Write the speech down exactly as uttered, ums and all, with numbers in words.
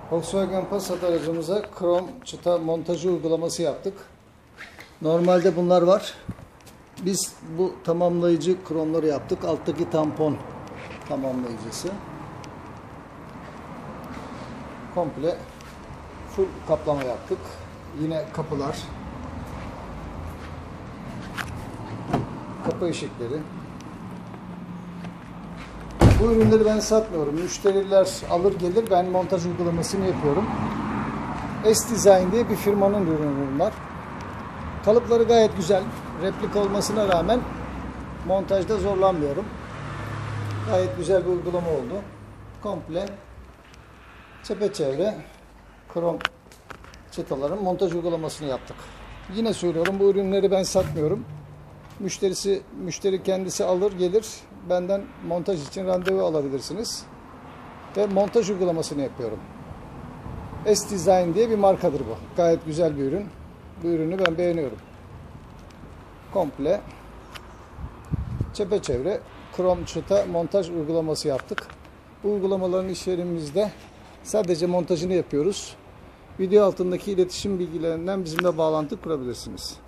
Volkswagen Passat aracımıza krom çıta montajı uygulaması yaptık. Normalde bunlar var. Biz bu tamamlayıcı kromları yaptık. Alttaki tampon tamamlayıcısı. Komple full kaplama yaptık. Yine kapılar. Kapı ışıkları. Bu ürünleri ben satmıyorum. Müşteriler alır gelir, ben montaj uygulamasını yapıyorum. S-Design diye bir firmanın ürünü bunlar. Kalıpları gayet güzel. Replik olmasına rağmen montajda zorlanmıyorum. Gayet güzel bir uygulama oldu. Komple çepeçevre krom çıtaların montaj uygulamasını yaptık. Yine söylüyorum, bu ürünleri ben satmıyorum. Müşterisi, müşteri kendisi alır gelir, benden montaj için randevu alabilirsiniz. Ve montaj uygulamasını yapıyorum. S-Design diye bir markadır bu. Gayet güzel bir ürün. Bu ürünü ben beğeniyorum. Komple çepeçevre krom çıta montaj uygulaması yaptık. Bu uygulamaların iş yerimizde sadece montajını yapıyoruz. Video altındaki iletişim bilgilerinden bizimle bağlantı kurabilirsiniz.